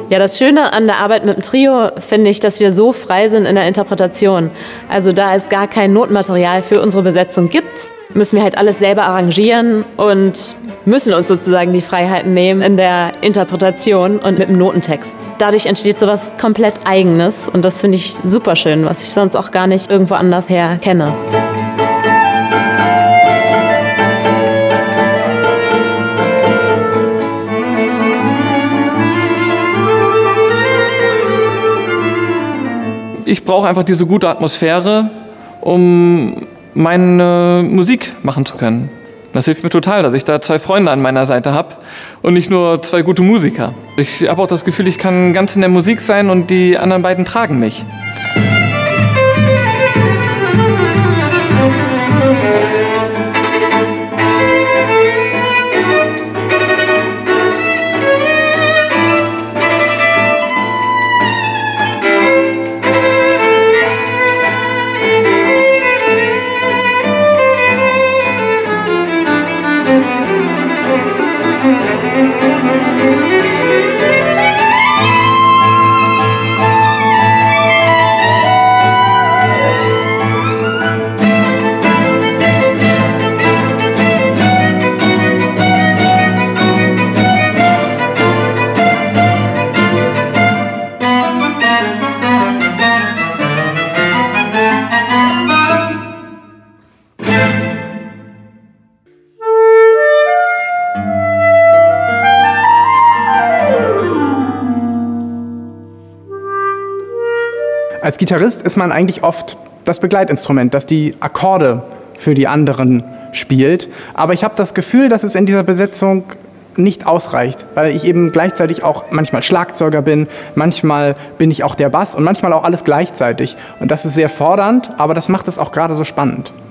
Ja, das Schöne an der Arbeit mit dem Trio finde ich, dass wir so frei sind in der Interpretation. Also da es gar kein Notenmaterial für unsere Besetzung gibt, müssen wir halt alles selber arrangieren und müssen uns sozusagen die Freiheiten nehmen in der Interpretation und mit dem Notentext. Dadurch entsteht sowas komplett Eigenes und das finde ich super schön, was ich sonst auch gar nicht irgendwo anders her kenne. Ich brauche einfach diese gute Atmosphäre, um meine Musik machen zu können. Das hilft mir total, dass ich da 2 Freunde an meiner Seite habe und nicht nur 2 gute Musiker. Ich habe auch das Gefühl, ich kann ganz in der Musik sein und die anderen beiden tragen mich. Als Gitarrist ist man eigentlich oft das Begleitinstrument, das die Akkorde für die anderen spielt. Aber ich habe das Gefühl, dass es in dieser Besetzung nicht ausreicht, weil ich eben gleichzeitig auch manchmal Schlagzeuger bin, manchmal bin ich auch der Bass und manchmal auch alles gleichzeitig. Und das ist sehr fordernd, aber das macht es auch gerade so spannend.